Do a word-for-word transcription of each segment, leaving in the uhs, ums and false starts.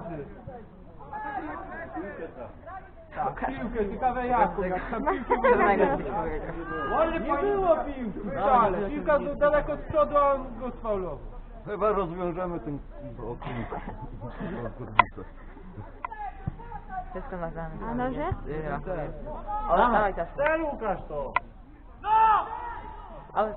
pracy. Tak, piłkę, ciekawe jaką, jak tam piłkę nie było piłki wcale. Piłka był daleko z przodu, a on go sfaulował. Chyba rozwiążemy ten okno. Wszystko nagrane. A noże? O, dawaj też. Cel Łukasz to! Ale...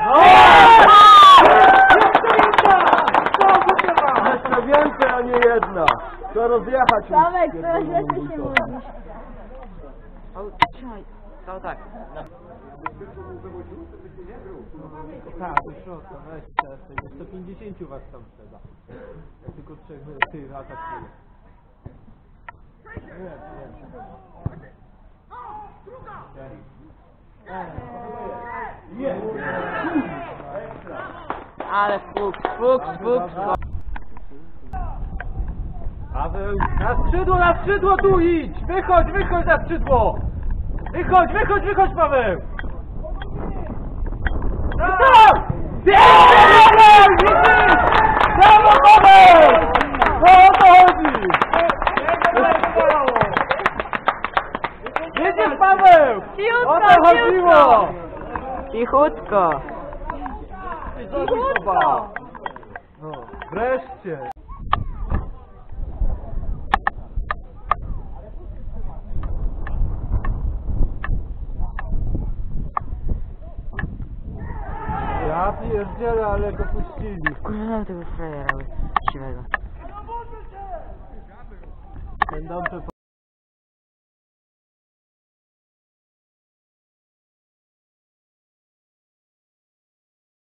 Jeszcze więcej, a nie jedna. To rozjechać. Tomek, coraz lepiej się mówisz. O, trzymaj. To tak. Tak, do środka, weź teraz, sto pięćdziesiąt was tam trzeba. Jak tylko trzech tych atakuje. Nie, nie. Ale fuk, fuk, fuk. Paweł, na skrzydło, na skrzydło tu idź! Wychodź, wychodź na skrzydło! Wychodź, wychodź, wychodź, Paweł! Brawo! Brawo, Brawo, Paweł! No o to chodzi! Jedziesz, Paweł! O to chodziło! Cichutko. Cichutko! No, wreszcie! Ja pierdzielę, ale go puścili. Kurwa, tego frajera siwego. Ten dobrze